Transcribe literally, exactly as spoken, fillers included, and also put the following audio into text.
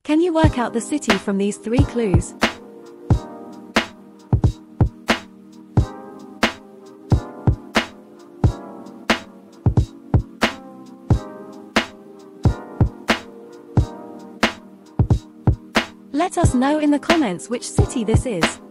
Can you work out the city from these three clues? Let us know in the comments which city this is.